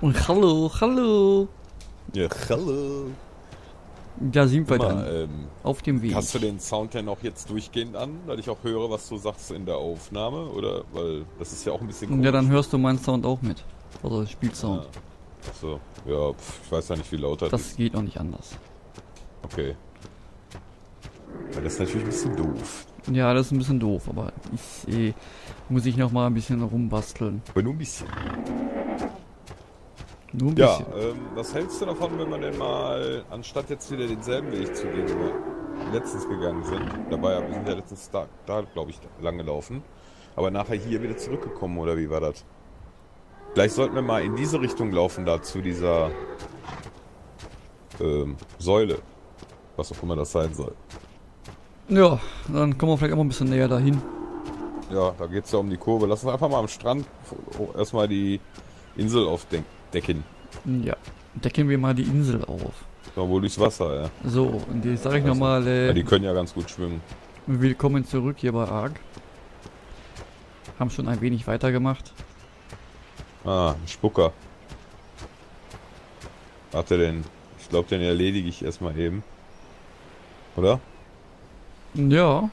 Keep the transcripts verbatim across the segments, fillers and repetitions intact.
Und hallo, hallo. Ja, hallo. Da sind wir Guck dann. mal, ähm, Auf dem Weg. hast du den Sound denn auch jetzt durchgehend an, weil ich auch höre, was du sagst in der Aufnahme? Oder, weil das ist ja auch ein bisschen komisch. Ja, dann hörst du meinen Sound auch mit. Also Spielsound. Ah, so, ja, pf, ich weiß ja nicht, wie laut das, Das ist. geht auch nicht anders. Okay. Weil das ist natürlich ein bisschen doof. Ja, das ist ein bisschen doof, aber ich eh, muss ich noch mal ein bisschen rumbasteln. Aber nur ein bisschen. Nur ein Ja, bisschen. ähm, was hältst du davon, wenn wir denn mal, anstatt jetzt wieder denselben Weg zu gehen, wie wir letztens gegangen sind, dabei, wir sind ja letztens da, da glaube ich, lang gelaufen, aber nachher hier wieder zurückgekommen, oder wie war das? Vielleicht sollten wir mal in diese Richtung laufen, da zu dieser ähm, Säule, was auch immer das sein soll. Ja, dann kommen wir vielleicht auch mal ein bisschen näher dahin. Ja, da geht es ja um die Kurve. Lass uns einfach mal am Strand erstmal die Insel aufdecken. Ja, decken wir mal die Insel auf. Ja, wohl durchs Wasser, ja. So, und jetzt sage ich Also, nochmal, Ja, äh, die können ja ganz gut schwimmen. willkommen zurück hier bei Ark. Haben schon ein wenig weitergemacht. Ah, ein Spucker. Warte denn. Ich glaube, den erledige ich erstmal eben. Oder? Ja,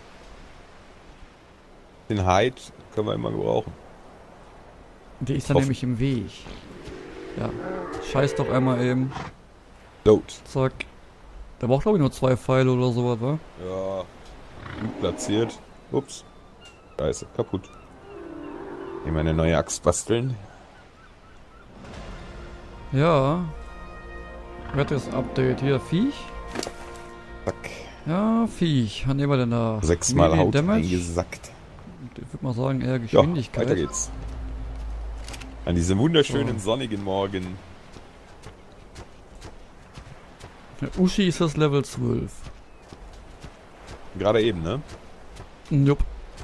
Den Hide können wir immer gebrauchen. der ist dann Hoff- nämlich im Weg. Ja, scheiß doch einmal eben. Load. Zack. Der braucht glaube ich nur zwei Pfeile oder sowas, wa? Ja. Gut platziert. Ups. Scheiße, kaputt. Hier meine neue Axt basteln. Ja. Weiteres Update. Hier, Viech. Zack. Ja, Viech. Was nehmen wir denn da? Sechsmal Melee Haut Damage. eingesackt. Ich würde mal sagen, eher Ja, Geschwindigkeit. weiter geht's. An diesem wunderschönen So. sonnigen Morgen. Der Uschi ist das Level zwölf. Gerade eben, ne? Jupp.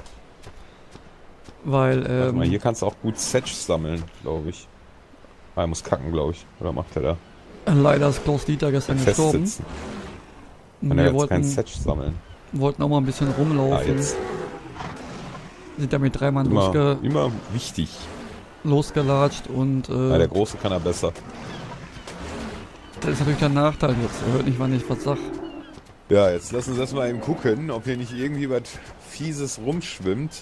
Weil, Warte mal, ähm, hier kannst du auch gut Setch sammeln, glaube ich. Ah, er muss kacken, glaube ich. Oder macht er da? leider ist Klaus Dieter gestern gestorben. Festsitzen. Und Kann er wir jetzt kein wollten, Setch sammeln. wollten auch mal ein bisschen Ah, rumlaufen. jetzt. Sind damit drei Mann Immer, losge immer wichtig. losgelatscht und Ja, äh, der Große kann er besser. das ist natürlich der Nachteil jetzt. Er hört nicht, wann ich was sag. Ja, jetzt lass uns erstmal eben gucken, ob hier nicht irgendwie was Fieses rumschwimmt.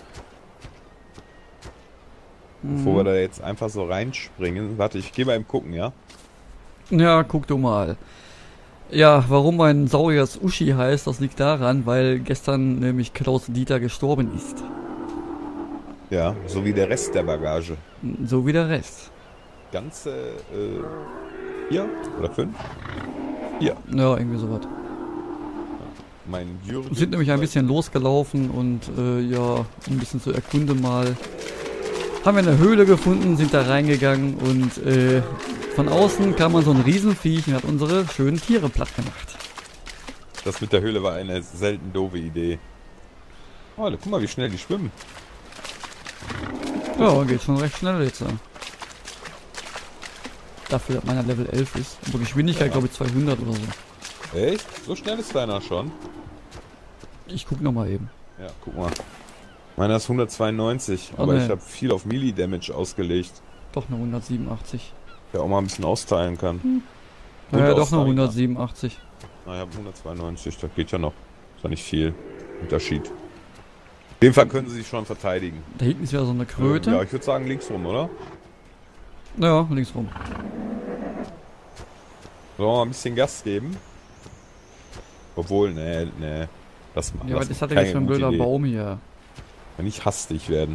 Bevor wir da jetzt einfach so reinspringen. Warte, ich gehe mal eben gucken, ja? Ja, guck du mal. Ja, warum mein Saurier das Uschi heißt, das liegt daran, weil gestern nämlich Klaus Dieter gestorben ist. Ja, so wie der Rest der Bagage. So wie der Rest. Ganze, äh, vier oder fünf? Vier. Ja, irgendwie sowas. Mein Jürgen. Sind nämlich ein bisschen losgelaufen und äh, ja, ein bisschen zu erkunden mal. Haben wir eine Höhle gefunden, sind da reingegangen und äh, von außen kam man so ein Riesenviech und hat unsere schönen Tiere platt gemacht. Das mit der Höhle war eine selten doofe Idee. Oh, guck mal, wie schnell die schwimmen. Ja, geht schon recht schnell jetzt. Ja. Dafür, dass meiner Level elf ist. Aber Geschwindigkeit, Ja. glaube ich, zweihundert oder so. Echt? So schnell ist deiner schon? Ich guck noch mal eben. Ja, guck mal. Meiner ist hundertzweiundneunzig, Oh, aber nee. ich habe viel auf Melee Damage ausgelegt, Doch eine hundertsiebenundachtzig. der auch mal ein bisschen austeilen kann. Und Ja, doch Ausdauer. eine hundertsiebenundachtzig. Na, ich habe hundertzweiundneunzig, das geht ja noch. Ist ja nicht viel Unterschied. Auf jeden Fall können sie sich schon verteidigen. Da hinten ist ja so eine Ja, Kröte. ich würde sagen links rum, oder? Ja, links rum. Sollen wir mal ein bisschen Gas geben? Obwohl, nee, nee. Das mal. Ja, das was ist das keine denn jetzt für ein gute blöder Idee. Baum hier? Kann nicht hastig werden.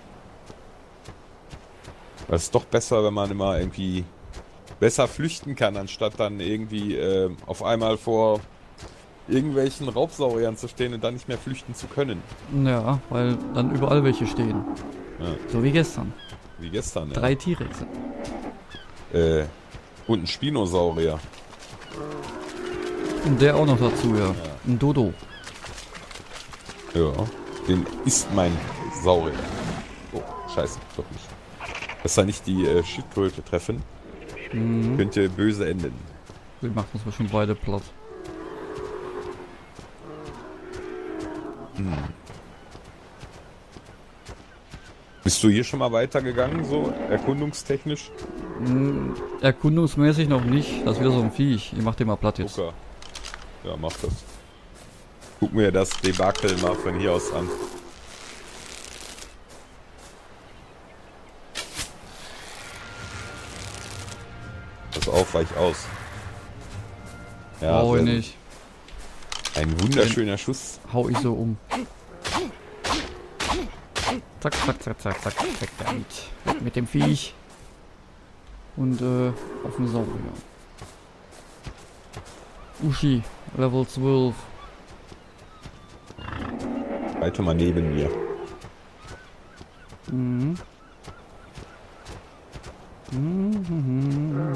Weil es ist doch besser, wenn man immer irgendwie besser flüchten kann, anstatt dann irgendwie äh, auf einmal vor irgendwelchen Raubsauriern zu stehen und dann nicht mehr flüchten zu können. Ja, weil dann überall welche stehen. Ja, So wie gestern. wie gestern, ja. Drei T-Rexe. Äh, und ein Spinosaurier. Und der auch noch dazu, ja. Ein Dodo. Ja, den ist mein Saurier. Oh, scheiße, doch nicht. Besser nicht die äh, Schildkröte treffen. Mhm. Könnte böse enden. Wir machen uns mal schon beide platt. Bist du hier schon mal weitergegangen, so erkundungstechnisch? Hm, erkundungsmäßig noch nicht. Das ist wieder so ein Viech. Ich mach den mal platt jetzt. Okay. Ja, mach das. Guck mir das Debakel mal von hier aus an. Pass auf, weich aus. Ja, Brauch ich sehr nicht. gut. Ein wunderschöner Schuss. Hau ich so um. Zack, zack, zack, zack, zack, zack, damit. Mit dem Viech. Und äh, auf den Saurier. Uschi, Level zwölf. Halte mal neben mir. Mhm. Mhm.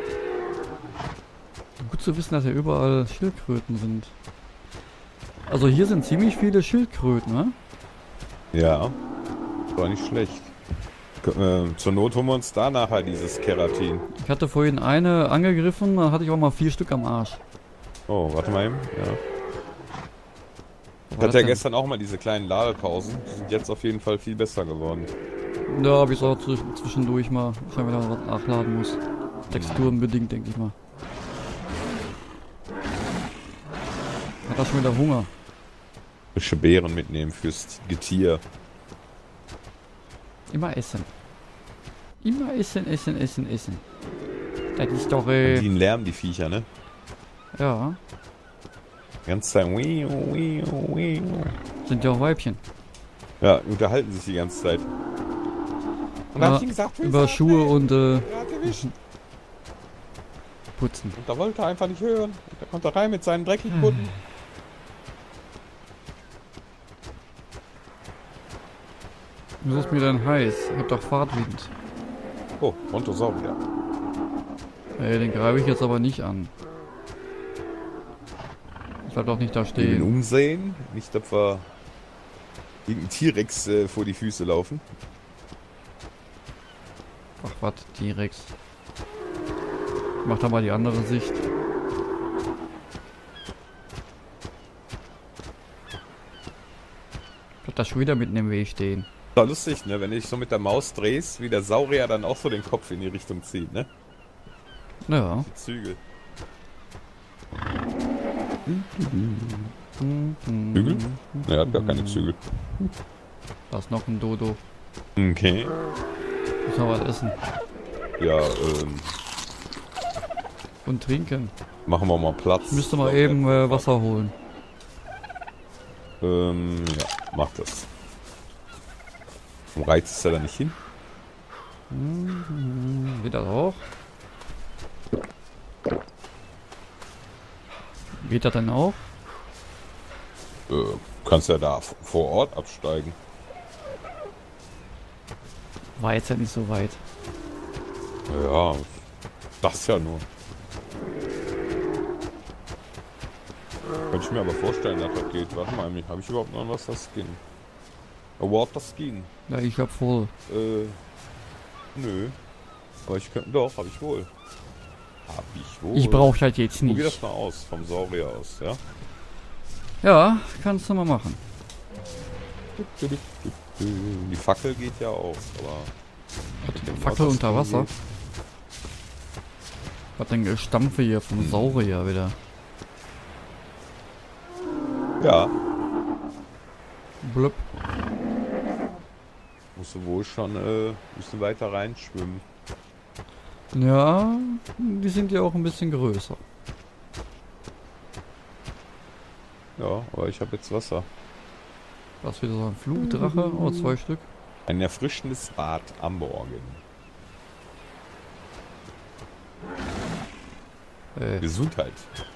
Gut zu wissen, dass hier überall Schildkröten sind. Also hier sind ziemlich viele Schildkröten, ne? Ja, war nicht schlecht. K äh, zur Not holen wir uns da nachher dieses Keratin. Ich hatte vorhin eine angegriffen, dann hatte ich auch mal vier Stück am Arsch. Oh, warte mal eben. Ja. Ich Was hatte ja denn? gestern auch mal diese kleinen Ladepausen. Die sind jetzt auf jeden Fall viel besser geworden. Ja, hab ich auch zwisch- zwischendurch mal, wenn man da was nachladen muss. Texturenbedingt, denke ich mal. Hat er schon wieder Hunger? Frische Beeren mitnehmen fürs Getier. Immer essen. Immer essen, essen, essen, essen. Das ist doch, Und äh... die Lärm, die Viecher, ne? Ja, Die ganze Zeit. Wiu, wiu, wiu. sind ja auch Weibchen. Ja, unterhalten sich die ganze Zeit. Und Ja, hab ich ihm gesagt, über Schuhe und, äh, er hat erwischt. putzen. Und da wollte er einfach nicht hören. Und da kommt er rein mit seinen dreckigen Kunden. Wieso ist mir denn heiß? Ich hab doch Fahrtwind. Oh, Brontosaurier. Ey, den greife ich jetzt aber nicht an. Ich bleib doch nicht da Den stehen. umsehen. Nicht, dass wir irgendein T-Rex äh, vor die Füße laufen. Ach was, T-Rex. Mach da mal die andere Sicht. Ich hab da schon wieder mitten im Weg stehen. War lustig, ne? Wenn du dich so mit der Maus drehst, wie der Saurier dann auch so den Kopf in die Richtung zieht, ne? Ja. Die Zügel. Zügel? Ne, er hat gar keine Zügel. Da ist noch ein Dodo. Okay. Muss noch was essen. Ja, ähm, Und trinken. machen wir mal Platz. Ich müsste mal eben äh, Wasser holen. Ähm, ja, mach das. Warum reizt es da nicht hin? Geht das auch? Geht das denn auch? Äh, kannst ja da v- vor Ort absteigen. War jetzt ja nicht so weit. Ja, das ja nur. Könnte ich mir aber vorstellen, dass das geht. Warte mal, habe ich überhaupt noch was das Skin? A Water Skin? Ja, ich hab voll. Äh, nö. Aber ich könnte, doch, habe ich wohl. Hab ich wohl. Ich brauche halt jetzt Probier nicht. das mal aus, vom Saurier aus, ja? Ja, kannst du mal machen. Die Fackel geht ja auch, aber... mit dem Fackel Water unter Skin Wasser? geht- Was denn Gestampfe hier vom Saurier wieder? Ja, Blöpp. musst du wohl schon äh, ein bisschen weiter reinschwimmen. Ja, die sind ja auch ein bisschen größer. Ja, aber ich habe jetzt Wasser. Das ist wieder so ein Flugdrache. Oh, zwei Stück. Ein erfrischendes Bad am Morgen. Äh. Gesundheit.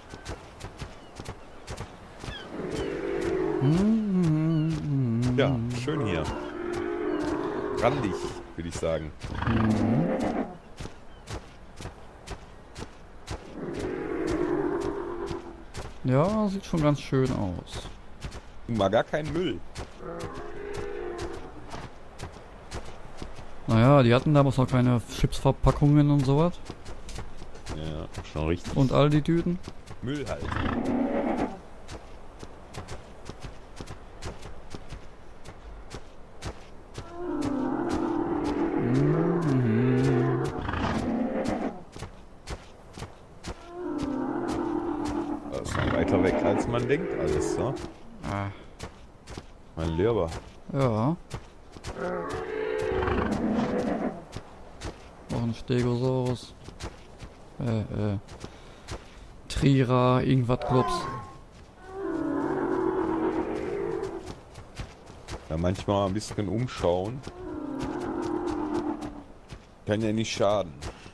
Ja, schön hier. Randig, würde ich sagen. Ja, sieht schon ganz schön aus. Mal gar kein Müll. Naja, die hatten damals noch keine Chipsverpackungen und sowas. Ja, schon richtig. Und all die Tüten. Müll halt. man denkt alles, ne? Ah, Mein Lieber. ja. Noch ein Stegosaurus. Äh, äh. Trira, irgendwas Klops. Ja, manchmal ein bisschen umschauen. Kann ja nicht schaden.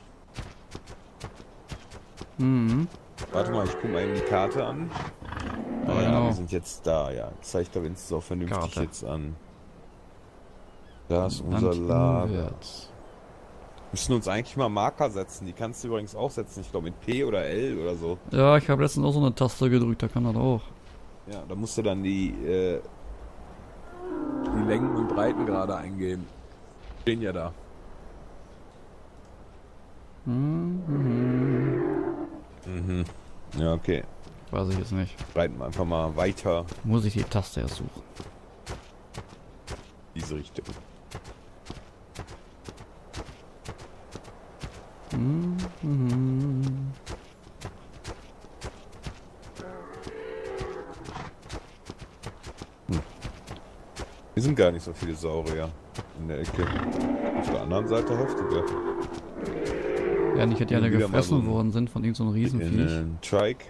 Mhm. Warte mal, ich gucke mal eben die Karte an. Ja, Ah ja, genau. wir sind jetzt da, ja. Zeigt da wenigstens auch vernünftig Karte. jetzt an. Da ist Land unser Lager. unwärts. Müssen uns eigentlich mal Marker setzen. Die kannst du übrigens auch setzen. Ich glaube mit P oder L oder so. Ja, ich habe letztens auch so eine Taste gedrückt, da kann das auch. Ja, da musst du dann die, äh, die Längen und Breiten gerade eingeben. Stehen ja da. Mhm. Mhm. Ja, okay. Weiß ich jetzt nicht. Breiten wir einfach mal weiter Muss ich die Taste erst suchen. diese Richtung. Mhm. Hier sind gar nicht so viele Saurier in der Ecke. Auf der anderen Seite heftiger. Ja, nicht, dass die alle Wieder mal gefressen so ein- worden sind von irgendeinem so Riesenviech. In Trike.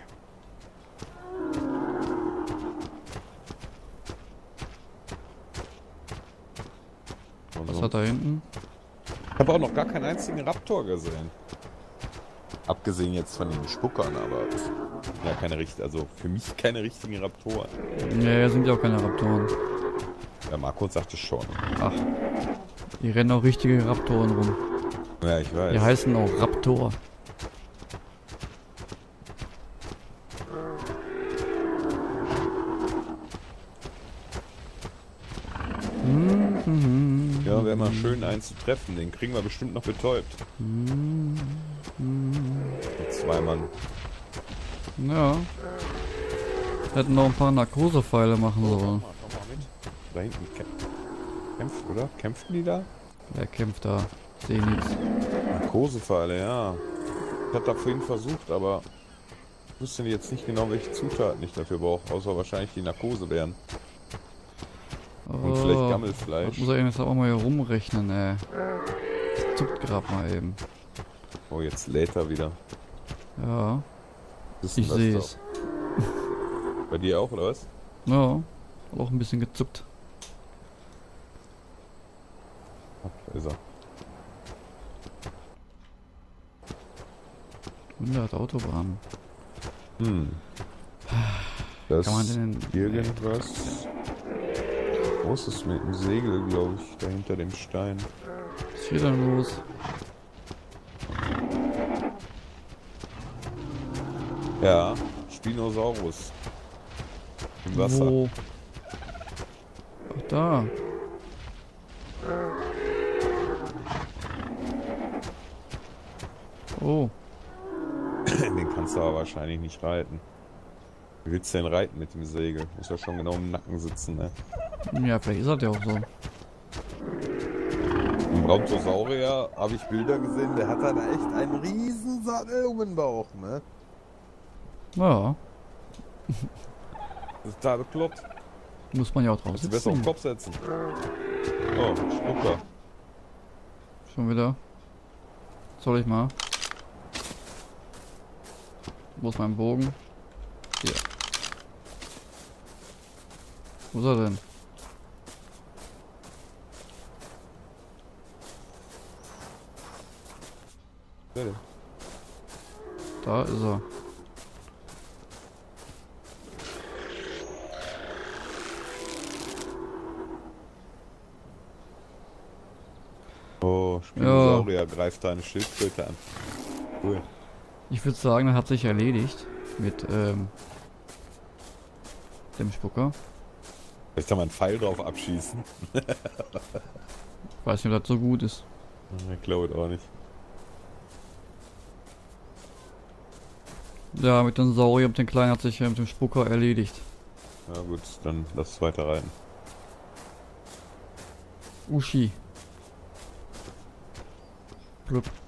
Was hat da hinten? Ich habe auch noch gar keinen einzigen Raptor gesehen. Abgesehen jetzt von den Spuckern, aber ja, keine richtigen, also für mich keine richtigen Raptoren. Ja, sind ja auch keine Raptoren. Ja, Marco sagte schon. Ach. Die rennen auch richtige Raptoren rum. Ja, ich weiß. Die heißen auch Raptor. Mhm. Ja, wäre mal schön, einen zu treffen. Den kriegen wir bestimmt noch betäubt. Mhm. Mit zwei Mann. Ja. Hätten noch ein paar Narkosepfeile machen Komm sollen. mal, komm mal mit. Da hinten kämpft, kämpft, oder? Kämpften die da? Wer kämpft da? Seh nichts. Narkosepfeile, ja. Ich hatte da vorhin versucht, aber ich wusste jetzt nicht genau, welche Zutaten ich dafür brauche, außer wahrscheinlich die Narkosebären. Und vielleicht Das Gammelfleisch. muss er jetzt auch mal hier rumrechnen, ey. Das zuckt gerade mal eben. Oh, jetzt lädt er wieder. Ja, Was ist ich denn das sehe da? es. Bei dir auch, oder was? Ja, hat auch ein bisschen gezuckt. Ach, da ist er. hundert Autobahnen. Hm. Das Kann man denn... irgendwas Großes mit dem Segel, glaube ich, da hinter dem Stein. Was ist hier denn los? Ja, Spinosaurus. Im Wasser. Wo? Ach, da. Oh, Den kannst du aber wahrscheinlich nicht reiten. Wie willst du denn reiten mit dem Segel? Muss ja schon genau im Nacken sitzen, ne? ja, vielleicht ist das ja auch so. Im Brontosaurier habe ich Bilder gesehen, der hat da echt einen riesen Sattel um den Bauch, ne? Ja, Das ist total bekloppt. muss man ja auch drauf Kannst du besser auf den sitzen. Kopf setzen. Oh, Spucker. Schon wieder. Soll ich mal? Wo ist mein Bogen? Hier. Wo ist er denn? Wer denn? Da ist er. Oh, Spinosaurier greift deine Schildkröte an. Cool. Ich würde sagen, das hat sich erledigt mit ähm, dem Spucker. Vielleicht kann man einen Pfeil drauf abschießen. Weiß nicht, ob das so gut ist. Ich glaube auch nicht. Ja, mit dem Saurier, mit dem Kleinen hat sich äh, mit dem Spucker erledigt. Ja gut, dann lass weiter reiten. Uschi. Blub.